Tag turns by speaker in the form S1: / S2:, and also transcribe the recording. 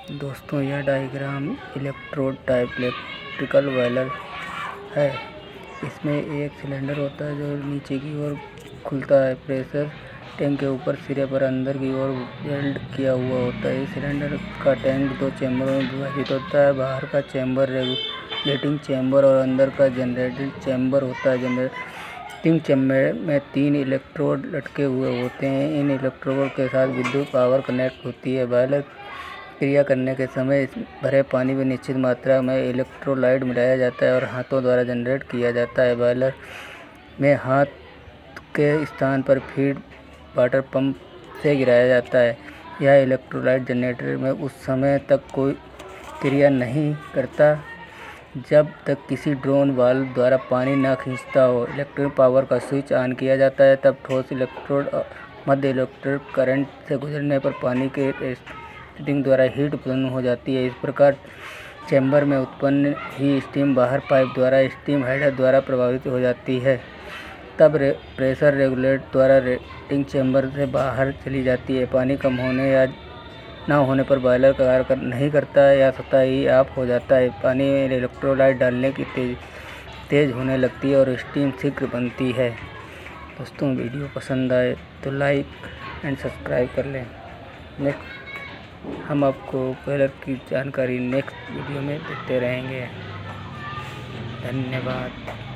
S1: दोस्तों यह diagram electrode type electrical boiler है। इसमें एक सिलेंडर होता है जो नीचे की ओर खुलता है। प्रेशर टैंक के ऊपर सिरे पर अंदर की ओर वेल्ड किया हुआ होता है। इस सिलेंडर का टैंक 2 चैम्बरों में विभाजित होता है। बाहर का चैम्बर रेगुलेटिंग चैम्बर और अंदर का जनरेटिंग चैम्बर होता है। जनरेटिंग चैम्बर में 3 इलेक्ट्रोड लटके हुए होते हैं। इन इलेक्ट्रोड के साथ विद्युत पावर कनेक्ट होती है। बॉयलर क्रिया करने के समय भरे पानी में निश्चित मात्रा में इलेक्ट्रोलाइट मिलाया जाता है और हाथों द्वारा जनरेट किया जाता है। बॉयलर में हाथ के स्थान पर फीड वाटर पंप से गिराया जाता है। यह इलेक्ट्रोलाइट जनरेटर में उस समय तक कोई क्रिया नहीं करता जब तक किसी ड्रोन वाल्व द्वारा पानी न खींचता हो। इलेक्ट्रिक पावर का स्विच ऑन किया जाता है, तब ठोस इलेक्ट्रोड मध्य इलेक्ट्रिक करंट से गुजरने पर पानी के रेडिएटिंग द्वारा हीट उत्पन्न हो जाती है। इस प्रकार चैम्बर में उत्पन्न ही स्टीम बाहर पाइप द्वारा स्टीम हेडर द्वारा प्रभावित हो जाती है। तब प्रेशर रेगुलेटर द्वारा रेटिंग चैम्बर से बाहर चली जाती है। पानी कम होने या ना होने पर बॉयलर कार्य नहीं करता है या स्वतः ही ऑफ हो जाता है। पानी में इलेक्ट्रोलाइट डालने की तेज होने लगती है और स्टीम शीघ्र बनती है। दोस्तों वीडियो पसंद आए तो लाइक एंड सब्सक्राइब कर लें। हम आपको बॉयलर की जानकारी नेक्स्ट वीडियो में देते रहेंगे। धन्यवाद।